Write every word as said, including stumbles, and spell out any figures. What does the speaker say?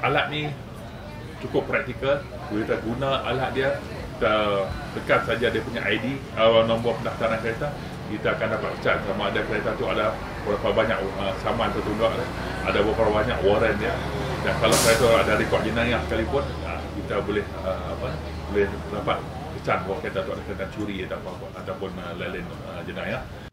alat ni cukup praktikal. Kita guna alat dia, kita tekan saja dia punya I D, uh, nombor pendaftaran kereta, kita akan dapat cat sama ada kereta tu ada berapa banyak uh, saman tertunduk, ada berapa banyak warrant dia, dan kalau kereta ada rekod jenayah sekalipun, uh, kita boleh uh, apa boleh dapat kecan bahawa kereta tu ada kena curi atau apa ataupun uh, lalin uh, jenayah.